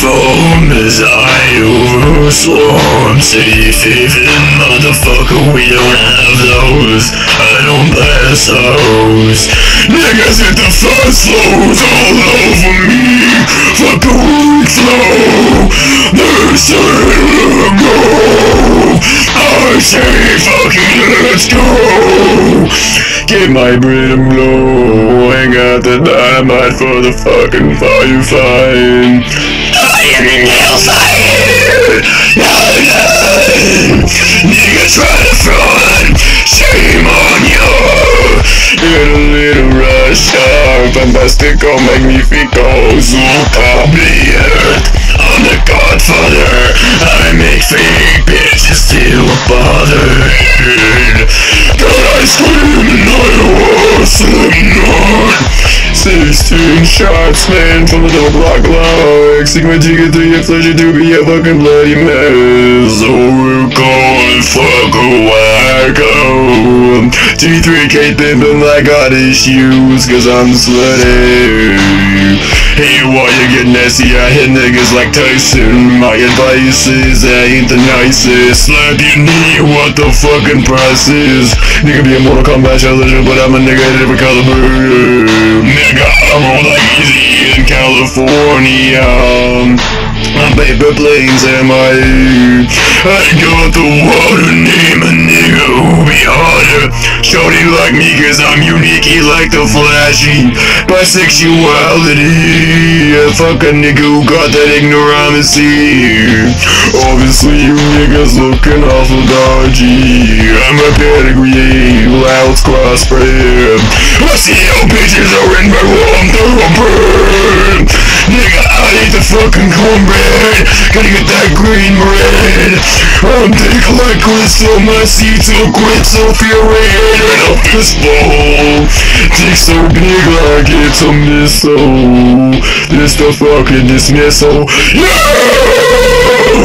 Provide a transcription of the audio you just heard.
phone as I overswarm. City thieving, motherfucker, we don't have those. I don't pass those. Niggas hit the first flows all over me. Fuck a weak flow. They say go. I say fucking let's go. Get my bread and blow. Hang out the dynamite for the fucking firefight. I am in hellfire. Nigga try to front. Shame on you. Get a little rush up. Fantastico, magnifico, Zucca, I'm the Godfather. I make fake bitches till bothered. God, I scream and I was not. 16 shots, man, from the double block lock. Sigma Tiga 3, pleasure to be a fucking bloody mess. So we're going fuck a wacko. T3K thinking I got issues, cause I'm slutty. Hey, why you get nasty? I hit niggas like Tyson. My advice is I ain't the nicest. Slap your knee, what the fucking price is. Nigga be a Mortal Kombat challenger, but I'm a nigga at every caliber. Nigga, I'm on like easy in California. On paper planes am I got the water name a nigga who be harder. Shorty like me cause I'm unique, he like the flashy. Bisexuality, fuck a nigga who got that ignoramucy. Obviously you niggas looking awful dodgy. I'm a pedigree, louds crossbred. I see how bitches are in my wrong thoroughbred. Nigga, I eat the fucking cornbread. Gotta get that green bread. I'm thick like crystal, my seats so quit so furious in a pistol. Dick so big like it's a missile. This the fucking dismissal. Yeah!